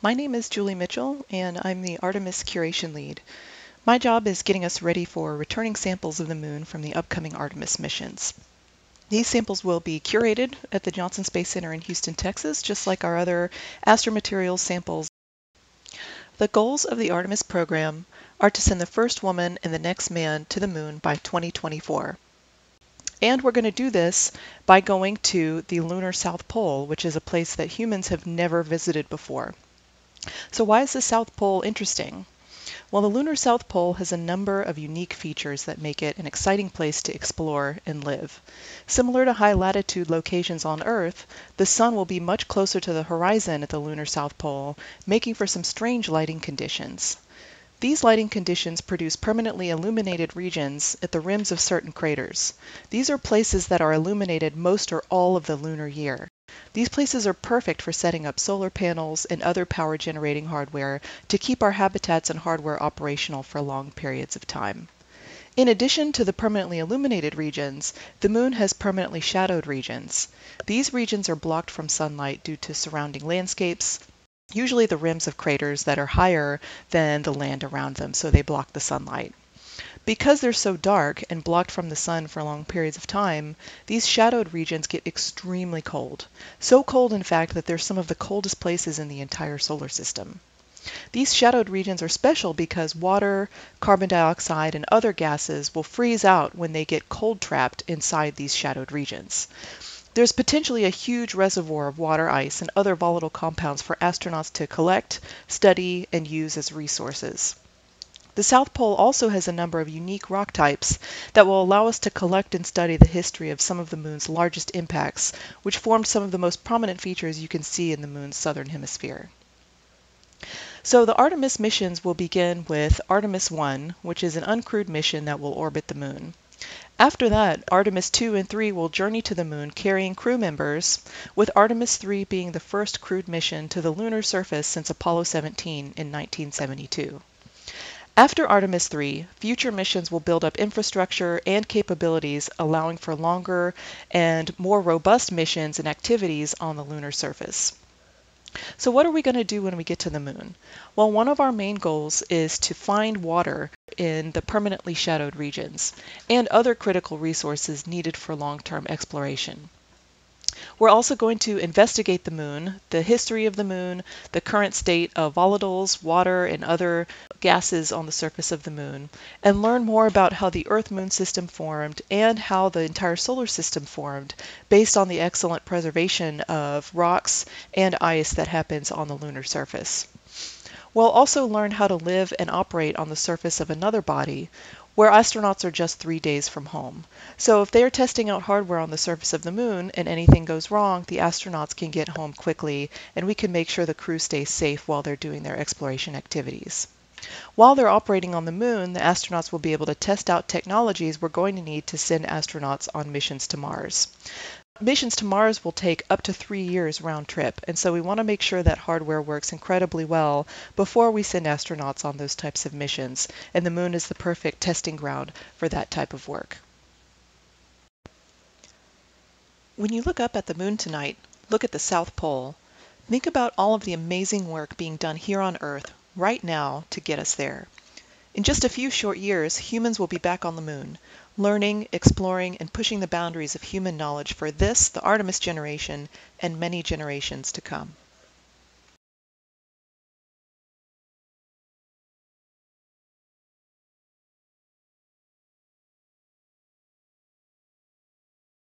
My name is Julie Mitchell, and I'm the Artemis Curation Lead. My job is getting us ready for returning samples of the moon from the upcoming Artemis missions. These samples will be curated at the Johnson Space Center in Houston, Texas, just like our other astromaterials samples. The goals of the Artemis program are to send the first woman and the next man to the moon by 2024. And we're going to do this by going to the lunar South Pole, which is a place that humans have never visited before. So why is the South Pole interesting? Well, the lunar South Pole has a number of unique features that make it an exciting place to explore and live. Similar to high latitude locations on Earth, the sun will be much closer to the horizon at the lunar South Pole, making for some strange lighting conditions. These lighting conditions produce permanently illuminated regions at the rims of certain craters. These are places that are illuminated most or all of the lunar year. These places are perfect for setting up solar panels and other power generating hardware to keep our habitats and hardware operational for long periods of time. In addition to the permanently illuminated regions, the moon has permanently shadowed regions. These regions are blocked from sunlight due to surrounding landscapes, usually the rims of craters that are higher than the land around them, so they block the sunlight. Because they're so dark and blocked from the sun for long periods of time, these shadowed regions get extremely cold. So cold, in fact, that they're some of the coldest places in the entire solar system. These shadowed regions are special because water, carbon dioxide, and other gases will freeze out when they get cold trapped inside these shadowed regions. There's potentially a huge reservoir of water ice and other volatile compounds for astronauts to collect, study, and use as resources. The South Pole also has a number of unique rock types that will allow us to collect and study the history of some of the moon's largest impacts, which formed some of the most prominent features you can see in the moon's southern hemisphere. So the Artemis missions will begin with Artemis 1, which is an uncrewed mission that will orbit the moon. After that, Artemis 2 and 3 will journey to the moon carrying crew members, with Artemis 3 being the first crewed mission to the lunar surface since Apollo 17 in 1972. After Artemis 3, future missions will build up infrastructure and capabilities, allowing for longer and more robust missions and activities on the lunar surface. So what are we going to do when we get to the moon? Well, one of our main goals is to find water in the permanently shadowed regions and other critical resources needed for long-term exploration. We're also going to investigate the moon, the history of the moon, the current state of volatiles, water, and other gases on the surface of the moon, and learn more about how the Earth-Moon system formed and how the entire solar system formed based on the excellent preservation of rocks and ice that happens on the lunar surface. We'll also learn how to live and operate on the surface of another body, where astronauts are just 3 days from home. So if they are testing out hardware on the surface of the moon and anything goes wrong, the astronauts can get home quickly and we can make sure the crew stays safe while they're doing their exploration activities. While they're operating on the moon, the astronauts will be able to test out technologies we're going to need to send astronauts on missions to Mars. Missions to Mars will take up to 3 years round trip, and so we want to make sure that hardware works incredibly well before we send astronauts on those types of missions, and the moon is the perfect testing ground for that type of work. When you look up at the moon tonight, look at the South Pole. Think about all of the amazing work being done here on Earth right now to get us there. In just a few short years, humans will be back on the moon, learning, exploring, and pushing the boundaries of human knowledge for this, the Artemis generation, and many generations to come.